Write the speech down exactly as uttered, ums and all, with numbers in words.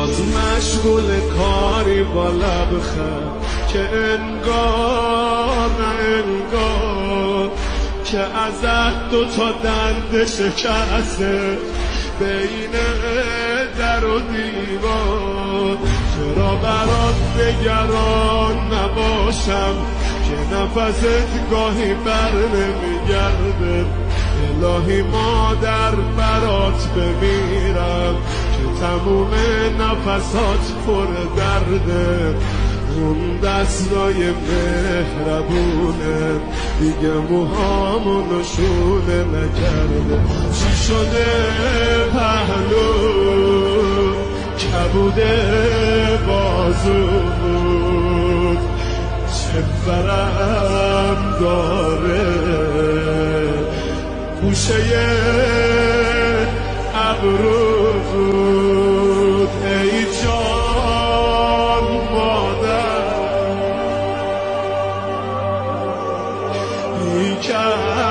مشغول کاری با لبخند که انگار نه انگار که ازت دو تا دنده شکسته بین در و دیوار. چرا برات نگران نباشم که نفست گاهی بر نمیگرده؟ الهی مادر برات بمیرم که تموم نفسات پر درده. اون دستای مهربونه دیگه موهامونو شونه نکرده. چی شده پهلو کبوده بازو بود چه فرم داره گوشه ابرو بود. ای جان مادر ای که